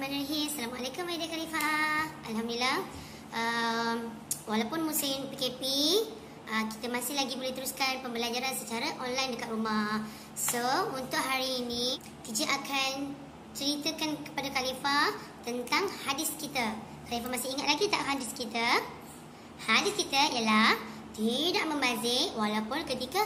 Bismillahirrahmanirrahim. Assalamualaikum Aida Khalifah. Alhamdulillah, walaupun musim PKP, kita masih lagi boleh teruskan pembelajaran secara online dekat rumah. So, untuk hari ini, teacher akan ceritakan kepada Khalifah tentang hadis kita. Khalifah masih ingat lagi tak hadis kita? Hadis kita ialah tidak membazir walaupun ketika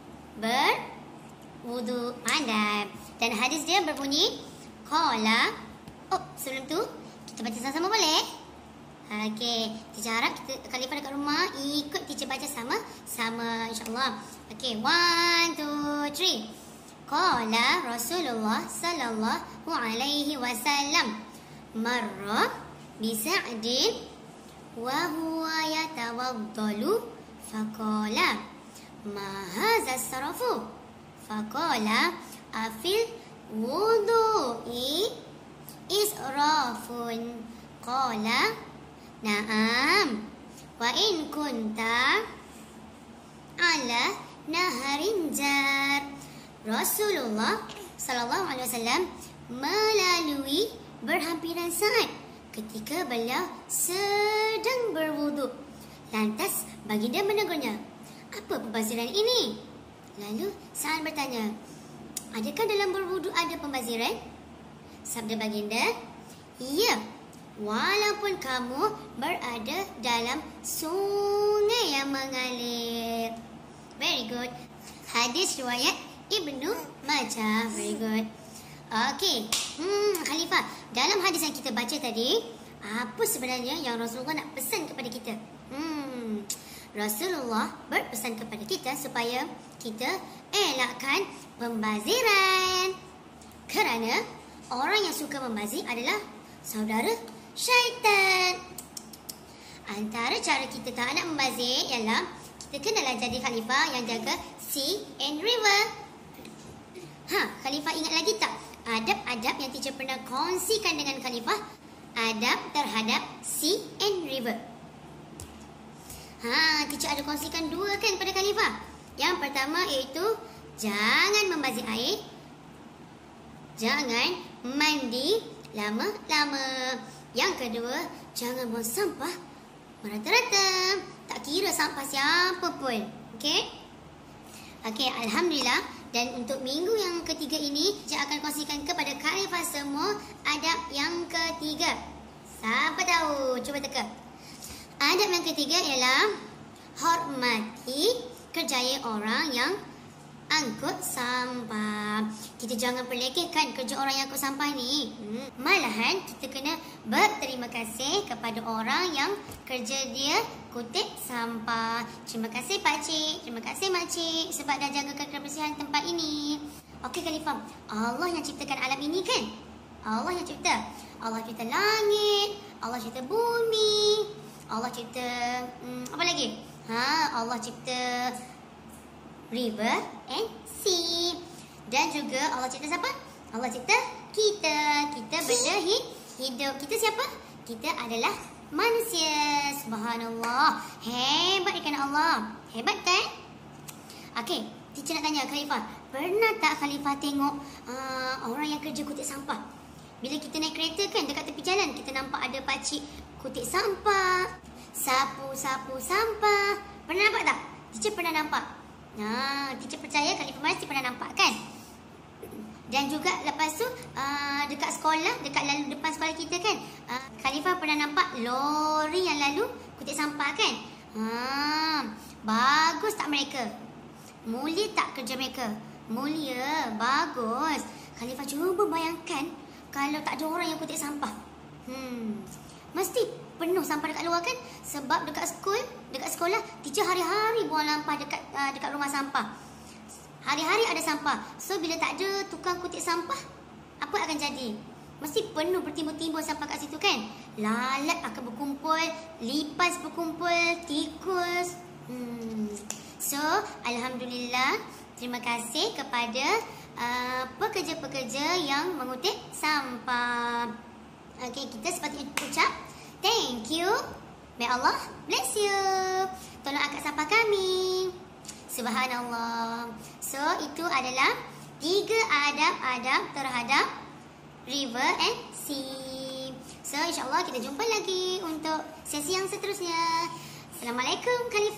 berwudu. Pandai. Dan hadis dia berbunyi qala. Sebelum tu kita baca sama-sama boleh? Okey, teacher harap Khalifah dekat rumah ikut teacher baca sama-sama insya-Allah. Okey, 1 2 3. Qala Rasulullah sallallahu alaihi wasallam marra bi Sa'din wa huwa yatawaddalu faqala ma hadha as-sarafu faqala afil wudu'i israfun qala na'am wa in kunta ala naharin jar. Rasulullah sallallahu alaihi wasallam melalui berhampiran saat ketika beliau sedang berwuduk. Lantas baginda menegurnya, apa pembaziran ini? Lalu Sa'ad bertanya, adakah dalam berwuduk ada pembaziran? Sabda baginda, ya, walaupun kamu berada dalam sungai yang mengalir. Very good. Hadis riwayat Ibnu Majah. Very good. Okey, Khalifah, dalam hadis yang kita baca tadi, apa sebenarnya yang Rasulullah nak pesan kepada kita? Rasulullah berpesan kepada kita supaya kita elakkan pembaziran. Kerana orang yang suka membazir adalah saudara syaitan. Antara cara kita tak nak membazir ialah kita kenalah jadi Khalifah yang jaga sea and river. Khalifah ingat lagi tak adab-adab yang teacher pernah kongsikan dengan Khalifah? Adab terhadap sea and river. Teacher ada kongsikan 2 kan pada Khalifah. Yang pertama iaitu jangan membazir air. Jangan mandi lama-lama. Yang kedua, jangan buang sampah merata-rata. Tak kira sampah siapa pun. Okey? Okey, Alhamdulillah. Dan untuk minggu yang ketiga ini, saya akan kongsikan kepada Khalifah semua adab yang ketiga. Siapa tahu? Cuba teka. Adab yang ketiga ialah hormati kerjaya orang yang angkut sampah. Kita jangan perlekehkan kerja orang yang angkut sampah ni. Malahan kita kena berterima kasih kepada orang yang kerja dia kutip sampah. Terima kasih pakcik, terima kasih makcik sebab dah jagakan kebersihan tempat ini. Okey Khalifah, Allah yang ciptakan alam ini kan? Allah yang cipta. Allah cipta langit, Allah cipta bumi, Allah cipta apa lagi? Allah cipta river and sea. Dan juga Allah cipta siapa? Allah cipta kita. Kita benda hidup. Kita siapa? Kita adalah manusia. Subhanallah. Hebat ikan Allah. Hebat kan? Okey, teacher nak tanya Khalifah, pernah tak Khalifah tengok orang yang kerja kutip sampah? Bila kita naik kereta kan, dekat tepi jalan kita nampak ada pakcik kutip sampah, sapu-sapu sampah. Pernah nampak tak? Teacher pernah nampak. Teacher percaya Khalifah mesti pernah nampak kan? Dan juga lepas tu dekat sekolah, dekat lalu depan sekolah kita kan, Khalifah pernah nampak lori yang lalu kutip sampah kan? Bagus tak mereka? Mulia tak kerja mereka? Mulia, bagus. Khalifah cuba bayangkan kalau tak ada orang yang kutip sampah. Mesti penuh sampah dekat luar kan? Sebab dekat sekolah teacher hari-hari buang sampah dekat rumah sampah. Hari-hari ada sampah. So bila tak ada tukang kutip sampah, apa akan jadi? Mesti penuh bertimbun-timbun sampah kat situ kan? Lalat akan berkumpul, lipas berkumpul, tikus. So alhamdulillah, terima kasih kepada pekerja-pekerja yang mengutip sampah. Okey, kita sepatutnya ucap thank you. May Allah bless you. Tolong angkat sampah kami. Subhanallah. So itu adalah 3 adab-adab terhadap river and sea. So, insyaAllah kita jumpa lagi untuk sesi yang seterusnya. Assalamualaikum.